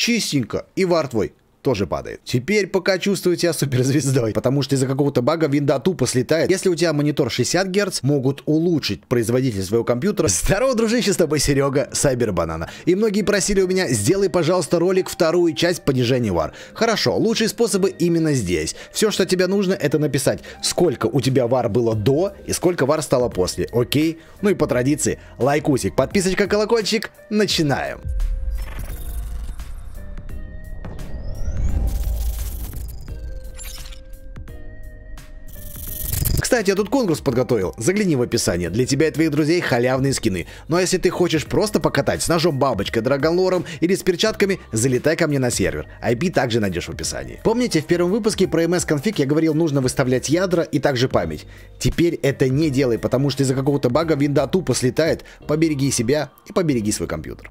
чистенько, и вар твой тоже падает. Теперь пока чувствую себя суперзвездой, потому что из-за какого-то бага винда тупо слетает. Если у тебя монитор 60 Гц, могут улучшить производительность своего компьютера. Здорово, дружище, с тобой Серега, Сайбербанана. И многие просили у меня, сделай, пожалуйста, ролик вторую часть понижения вар. Хорошо, лучшие способы именно здесь. Все, что тебе нужно, это написать, сколько у тебя вар было до и сколько вар стало после. Окей? Ну и по традиции, лайкусик, подписочка, колокольчик. Начинаем. Кстати, я тут конкурс подготовил. Загляни в описание. Для тебя и твоих друзей халявные скины. Ну а если ты хочешь просто покатать с ножом бабочкой, драгонлором или с перчатками, залетай ко мне на сервер. IP также найдешь в описании. Помните, в первом выпуске про MS-конфиг я говорил, нужно выставлять ядра и также память. Теперь это не делай, потому что из-за какого-то бага винда тупо слетает. Побереги себя и побереги свой компьютер.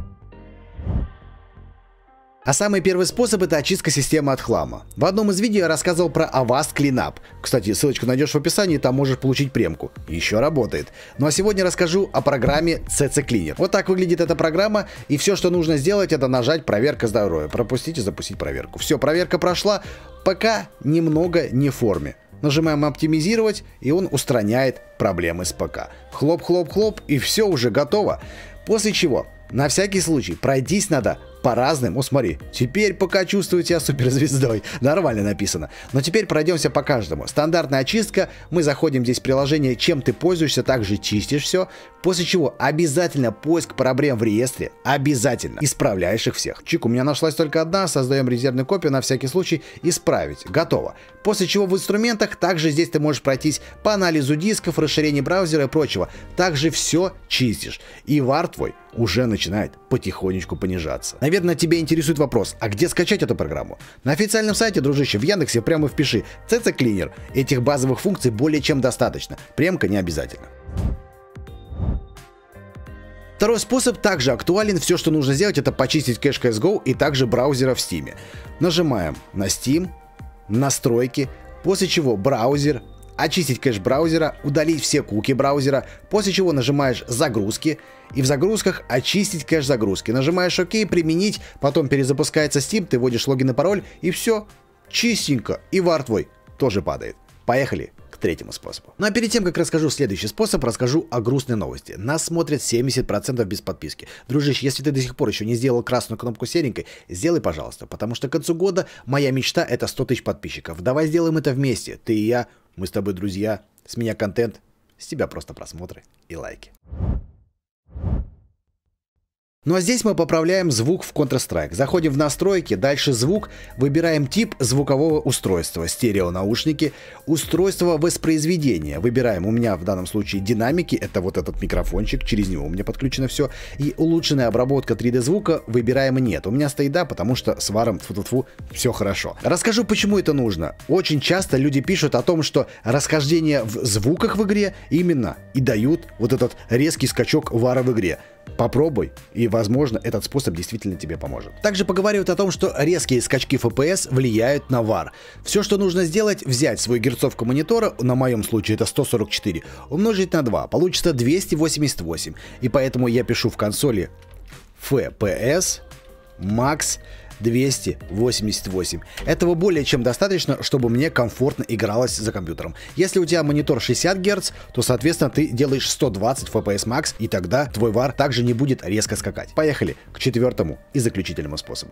А самый первый способ — это очистка системы от хлама. В одном из видео я рассказывал про Avast Cleanup. Кстати, ссылочку найдешь в описании, там можешь получить премку. Еще работает. Ну а сегодня расскажу о программе CC Cleaner. Вот так выглядит эта программа, и все, что нужно сделать, это нажать «Проверка здоровья». Пропустить и запустить проверку. Все, проверка прошла, ПК немного не в форме. Нажимаем «Оптимизировать», и он устраняет проблемы с ПК. Хлоп-хлоп-хлоп, и все уже готово. После чего, на всякий случай, пройтись надо по разным. О, смотри, теперь пока чувствую себя суперзвездой. Нормально написано. Но теперь пройдемся по каждому. Стандартная очистка. Мы заходим здесь в приложение, чем ты пользуешься, также чистишь все. После чего обязательно поиск проблем в реестре. Обязательно. Исправляешь их всех. Чик, у меня нашлась только одна. Создаем резервную копию на всякий случай. Исправить. Готово. После чего в инструментах также здесь ты можешь пройтись по анализу дисков, расширению браузера и прочего. Также все чистишь. И вар твой уже начинает потихонечку понижаться. Наверное, тебя интересует вопрос, а где скачать эту программу? На официальном сайте, дружище, в Яндексе прямо впиши CC Cleaner. Этих базовых функций более чем достаточно. Премка не обязательно. Второй способ также актуален. Все, что нужно сделать, это почистить кэш CSGO и также браузера в Steam. Нажимаем на Steam, настройки, после чего браузер, очистить кэш браузера, удалить все куки браузера, после чего нажимаешь «Загрузки», и в загрузках очистить кэш загрузки. Нажимаешь «Ок», «Применить», потом перезапускается Steam, ты вводишь логин и пароль, и все, чистенько, и вар твой тоже падает. Поехали к третьему способу. Ну а перед тем, как расскажу следующий способ, расскажу о грустной новости. Нас смотрят 70% без подписки. Дружище, если ты до сих пор еще не сделал красную кнопку серенькой, сделай, пожалуйста, потому что к концу года моя мечта — это 100 тысяч подписчиков. Давай сделаем это вместе, ты и я, мы с тобой друзья, с меня контент, с тебя просто просмотры и лайки. Ну а здесь мы поправляем звук в Counter-Strike. Заходим в настройки, дальше звук, выбираем тип звукового устройства, стереонаушники, устройство воспроизведения. Выбираем, у меня в данном случае динамики, это вот этот микрофончик, через него у меня подключено все. И улучшенная обработка 3D звука выбираем нет. У меня стоит да, потому что с варом тьфу-тьфу-тьфу все хорошо. Расскажу, почему это нужно. Очень часто люди пишут о том, что расхождение в звуках в игре именно и дают вот этот резкий скачок вара в игре. Попробуй, и, возможно, этот способ действительно тебе поможет. Также поговаривают о том, что резкие скачки FPS влияют на вар. Все, что нужно сделать, взять свою герцовку монитора, на моем случае это 144, умножить на 2, получится 288. И поэтому я пишу в консоли FPS Max 288. Этого более чем достаточно, чтобы мне комфортно игралось за компьютером. Если у тебя монитор 60 Гц, то, соответственно, ты делаешь 120 FPS Max, и тогда твой вар также не будет резко скакать. Поехали к четвертому и заключительному способу.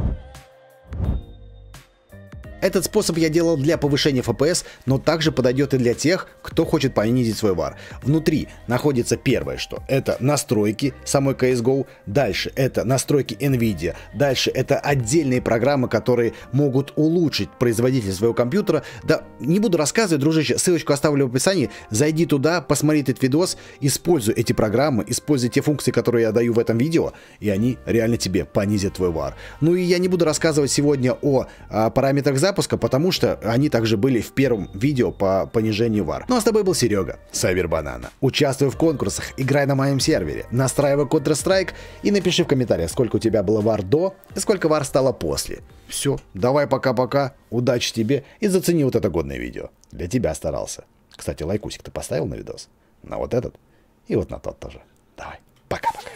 Этот способ я делал для повышения FPS, но также подойдет и для тех, кто хочет понизить свой вар. Внутри находится первое, что это настройки самой CSGO, дальше это настройки NVIDIA, дальше это отдельные программы, которые могут улучшить производительность своего компьютера. Да, не буду рассказывать, дружище, ссылочку оставлю в описании, зайди туда, посмотри этот видос, используй эти программы, используй те функции, которые я даю в этом видео, и они реально тебе понизят твой вар. Ну и я не буду рассказывать сегодня о параметрах запуска, потому что они также были в первом видео по понижению вар. Ну а с тобой был Серега, Сайбербанана. Участвуй в конкурсах, играй на моем сервере, настраивай Counter-Strike и напиши в комментариях, сколько у тебя было вар до и сколько вар стало после. Все, давай пока-пока, удачи тебе и зацени вот это годное видео. Для тебя старался. Кстати, лайкусик ты поставил на видос? На вот этот и вот на тот тоже. Давай, пока-пока.